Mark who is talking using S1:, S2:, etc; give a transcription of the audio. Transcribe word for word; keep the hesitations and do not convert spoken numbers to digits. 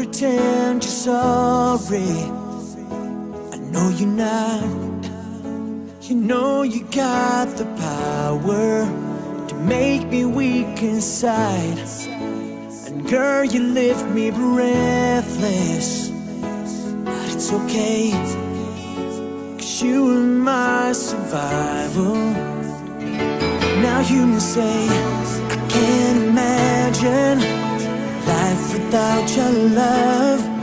S1: pretend you're sorry. I know you're not. You know you got the power to make me weak inside. And girl, you lift me breathless. But it's okay, 'cause you are my survival. Now you can say, I can't imagine life without your love.